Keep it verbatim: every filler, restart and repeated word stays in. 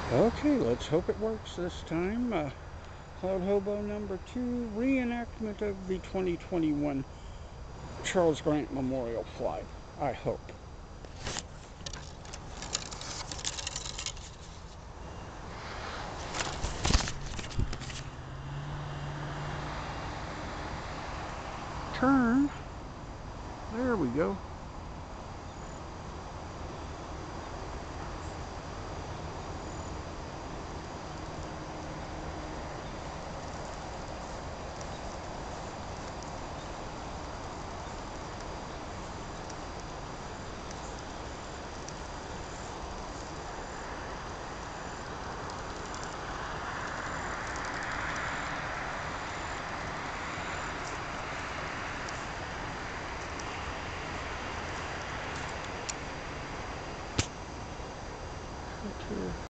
Okay, let's hope it works this time. Uh, Cloud Hobo number two, reenactment of the twenty twenty-one Charles Grant Memorial Flight. I hope. Turn. There we go.